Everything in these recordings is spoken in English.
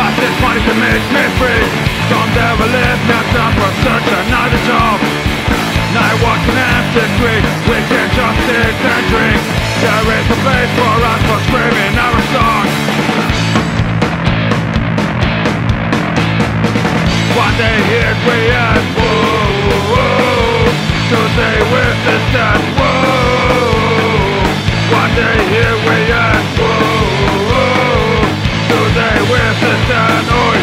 But this money can make me free. Don't ever live, not done for such another job. Now I walk an empty street, we can just sit and drink. There is a place for us for screaming our songs. One day here we end, whoa, whoa. Today we're distant, whoa. One day here we end, whoa, whoa. Today we're distant, oi.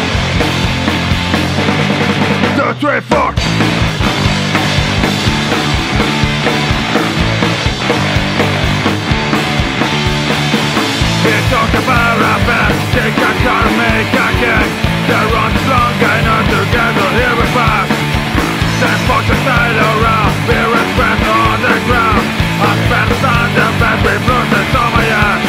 2, 3, 4. We talk about our best, take a car and make a gang. The run's long and not together, here we pass. Then fuck the style around, we're a friend on the ground. I spent on the bed with bruises on my ass.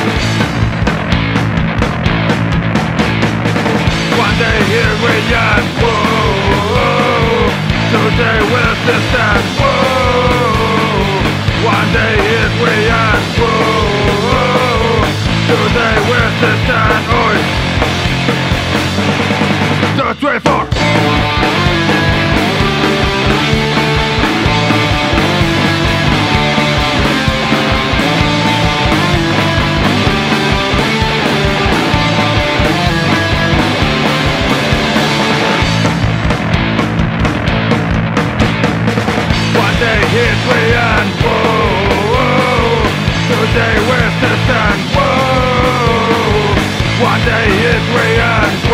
One day here we end, whoa. Today we'll stand, whoa. One day here we end, whoa. Today we're stand, oi. 2, 3, 4. One day here we end, whoa. Today we're stand, whoa. One day here we end.